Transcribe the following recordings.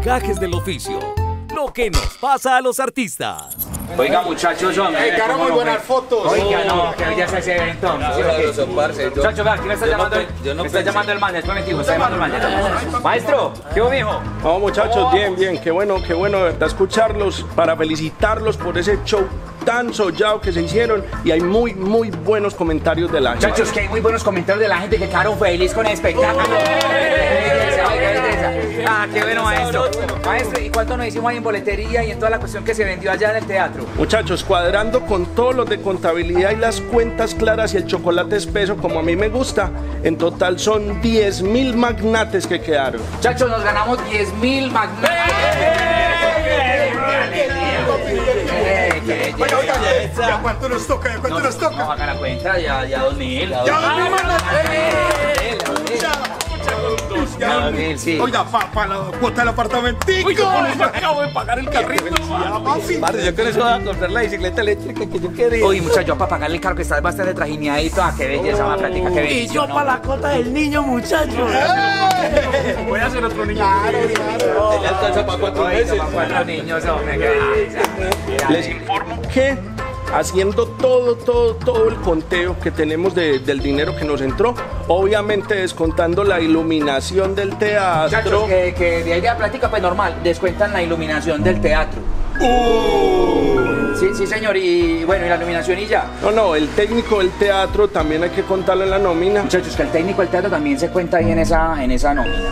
Gajes del oficio. Lo que nos pasa a los artistas. Oiga, muchachos, hombre. Claro, muy buenas fotos. Oiga, no, que ya se hace evento. Muchachos, vea, aquí me está llamando. Me está llamando el man, después me está llamando el man. Maestro, ¿qué hubo, mijo? No, muchachos, bien, qué bueno, de verdad escucharlos, para felicitarlos por ese show tan sollado que se hicieron, y hay muy buenos comentarios de la gente. Muchachos, que hay muy buenos comentarios de la gente que quedaron felices con el espectáculo. Ah, qué bueno, maestro. Maestro, ¿y cuánto nos hicimos ahí en boletería y en toda la cuestión que se vendió allá en el teatro? Muchachos, cuadrando con todos los de contabilidad y las cuentas claras y el chocolate espeso, como a mí me gusta, en total son 10.000 magnates que quedaron. Muchachos, nos ganamos 10.000 magnates. ¿Ya cuánto nos toca? ¿Ya cuánto nos toca? No, haga la cuenta, ya 2.000. ¡Ya 2.000 Ya 2.000, sí. Oiga, para la cuota del apartamentico. Oiga, con eso acabo de pagar el carrito. Parce, yo con eso voy a comprar la bicicleta eléctrica que yo quería. Oye, muchacho, para pagarle el carro que está bastante trajineadito. Ah, qué belleza, más práctica, qué belleza. Y yo para la cuota del niño, muchacho. voy a hacer otro niño. Claro. Le alcanza para 4 meses. Para 4 niños, hombre, qué belleza. Les informo que haciendo todo el conteo que tenemos del dinero que nos entró, obviamente descontando la iluminación del teatro. Muchachos, que de ahí de la plática, pues normal, descuentan la iluminación del teatro. Sí, señor, y bueno, y la iluminación y ya. No, el técnico del teatro también hay que contarlo en la nómina. Muchachos, que el técnico del teatro también se cuenta ahí en esa nómina.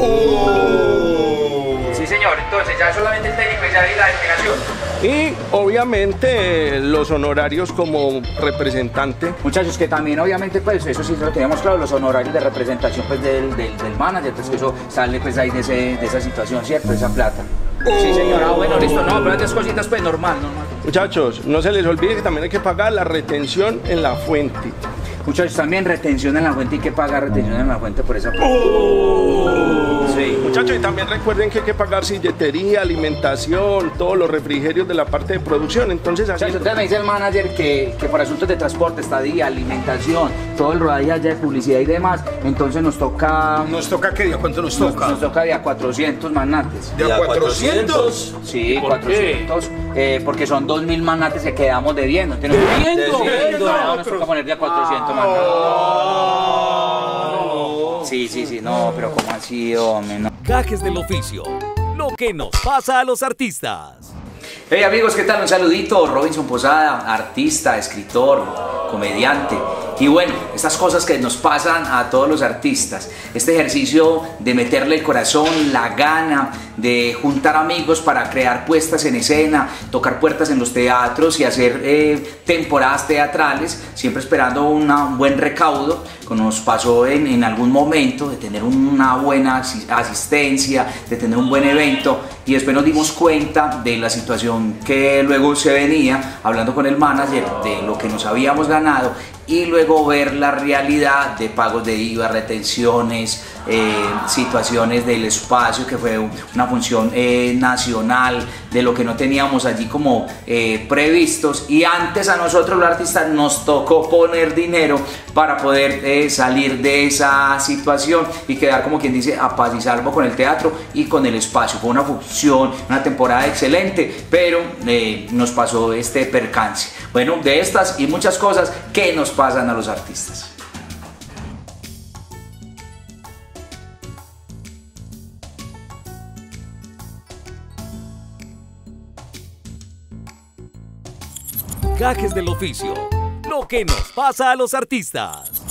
Sí, señor, entonces ya solamente el técnico y ya y la iluminación. Y obviamente los honorarios como representante. Muchachos, que también obviamente pues eso sí lo tenemos claro, los honorarios de representación pues del manager, pues que eso sale pues ahí de esa situación, ¿cierto? Esa plata. Sí, señora, bueno, listo, no, pero estas cositas pues normal. Muchachos, no se les olvide que también hay que pagar la retención en la fuente. Muchachos, también retención en la fuente, hay que pagar retención en la fuente por esa plata. Sí. Muchachos, y también recuerden que hay que pagar silletería, alimentación, todos los refrigerios de la parte de producción. Entonces, así. Entonces me dice el manager que por asuntos de transporte, estadía, alimentación, todo el rodaje allá de publicidad y demás, entonces nos toca... ¿Nos toca qué día? ¿Cuánto nos toca? Nos toca de a 400 magnates. ¿De a 400? Sí, ¿Por 400, porque son 2.000 magnates que quedamos debiendo. ¿Debiendo? Nos toca poner de a 400 magnates. Sí, no, pero ¿cómo así, hombre? No. Gajes del oficio. Lo que nos pasa a los artistas. Hey amigos, ¿qué tal? Un saludito, Robinson Posada, artista, escritor, comediante. Y bueno, estas cosas que nos pasan a todos los artistas, este ejercicio de meterle el corazón, la gana, de juntar amigos para crear puestas en escena, tocar puertas en los teatros y hacer temporadas teatrales, siempre esperando un buen recaudo, como nos pasó en algún momento, de tener una buena asistencia, de tener un buen evento, y después nos dimos cuenta de la situación que luego se venía, hablando con el manager, de lo que nos habíamos ganado, y luego ver la realidad de pagos de IVA, retenciones, situaciones del espacio, que fue una función nacional, de lo que no teníamos allí como previstos, y antes a nosotros los artistas nos tocó poner dinero para poder salir de esa situación y quedar, como quien dice, a paz y salvo con el teatro y con el espacio. Fue una función, una temporada excelente, pero nos pasó este percance. Bueno, de estas y muchas cosas que nos pasan a los artistas. Gajes del oficio. Lo que nos pasa a los artistas.